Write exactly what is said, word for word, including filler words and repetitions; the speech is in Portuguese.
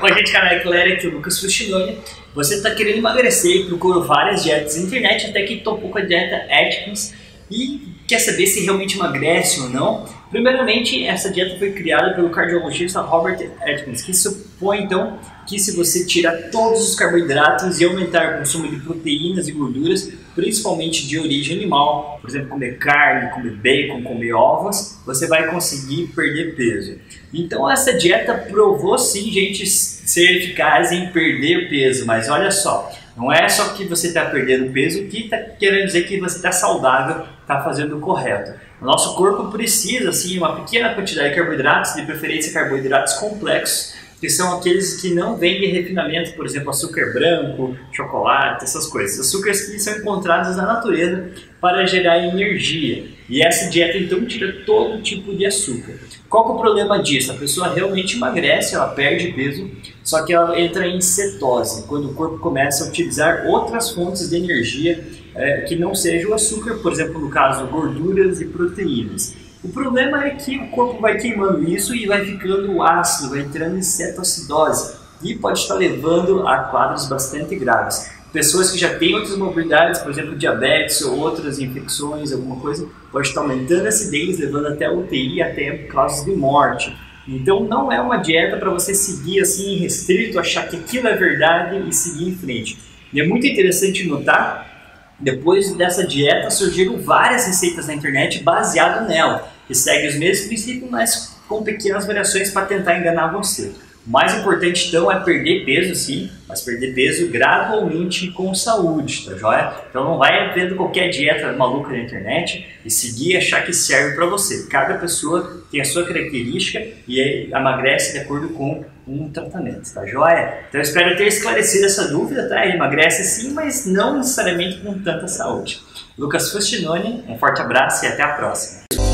Oi gente, canal Eclair, aqui é o Lucas Fustinoni. Você está querendo emagrecer e procurou várias dietas na internet, até que topou com a dieta Atkins e quer saber se realmente emagrece ou não. Primeiramente, essa dieta foi criada pelo cardiologista Robert Atkins, que supõe então que se você tirar todos os carboidratos e aumentar o consumo de proteínas e gorduras, principalmente de origem animal, por exemplo, comer carne, comer bacon, comer ovos, você vai conseguir perder peso. Então essa dieta provou sim, gente, ser eficaz em perder peso, mas olha só, não é só que você está perdendo peso que está querendo dizer que você está saudável, está fazendo o correto. O nosso corpo precisa sim uma pequena quantidade de carboidratos, de preferência carboidratos complexos, que são aqueles que não vêm de refinamento, por exemplo, açúcar branco, chocolate, essas coisas. Açúcares que são encontrados na natureza para gerar energia. E essa dieta então tira todo tipo de açúcar. Qual que é o problema disso? A pessoa realmente emagrece, ela perde peso, só que ela entra em cetose, quando o corpo começa a utilizar outras fontes de energia é, que não seja o açúcar, por exemplo, no caso, gorduras e proteínas. O problema é que o corpo vai queimando isso e vai ficando ácido, vai entrando em cetoacidose e pode estar levando a quadros bastante graves. Pessoas que já têm outras morbidades, por exemplo, diabetes ou outras infecções, alguma coisa, pode estar aumentando a acidez, levando até a U T I, até casos de morte. Então não é uma dieta para você seguir assim restrito, achar que aquilo é verdade e seguir em frente. E é muito interessante notar, depois dessa dieta surgiram várias receitas na internet baseadas nela, que seguem os mesmos princípios, mas com pequenas variações para tentar enganar você. O mais importante então é perder peso sim, mas perder peso gradualmente e com saúde, tá joia? Então não vai vendo qualquer dieta maluca na internet e seguir e achar que serve para você. Cada pessoa tem a sua característica e emagrece de acordo com um tratamento, tá joia? Então eu espero ter esclarecido essa dúvida, tá? Ele emagrece sim, mas não necessariamente com tanta saúde. Lucas Fustinoni, um forte abraço e até a próxima.